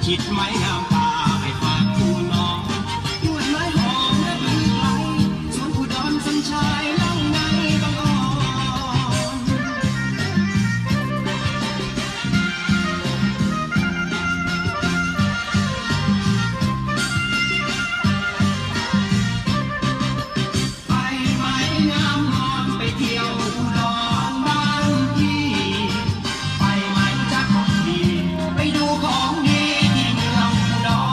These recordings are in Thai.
ชิดไม้งามตาให้ฝากคู่น้องหวดไม้หอมและมีไกลสวนอุดรสัญชัยเล่าในบางอ่อนไปไม้งามนอนไปเที่ยวอุดรบ้านพี่ไปไหมจักดีไปดูของดีที่เมืองอุดร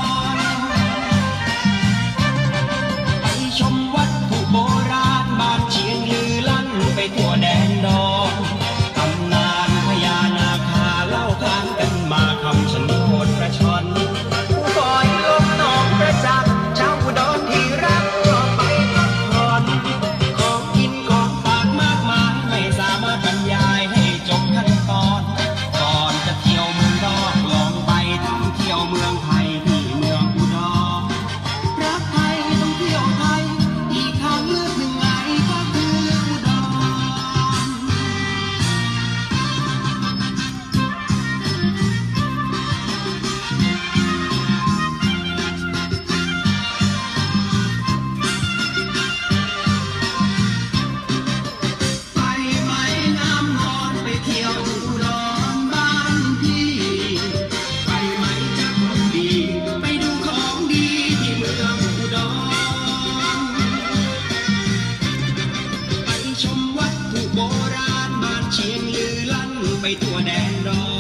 ไปชมวัตถุโบราณบ้านเชียงลือลั่นไปทั่วแดนดอนตำนานพญานาคาเล่าขานกันมาคำชะโนดกระชอนผู้คอยลมหนองประจักษ์ชาวอุดรที่รักชอบไปพักผ่อนของกินของฝากมากมายไม่สามารถบรรยายให้จบขั้นตอนก่อนจะเที่ยวเมืองนอกลองไปท่องเที่ยวเมืองไทยที่เมืองอุดรรักไทยต้องเที่ยวไทยอีกทางเลือกหนึ่งไงก็คืออุดร ไปไหมน้ำนอนไปเที่ยวอุดรบ้านพี่ไปไหมจักรดีไปดูของดีที่เมืองอุดรไปชมวัตถุโบราณบ้านเชียงลือลั่นไปทั่วแดนดอน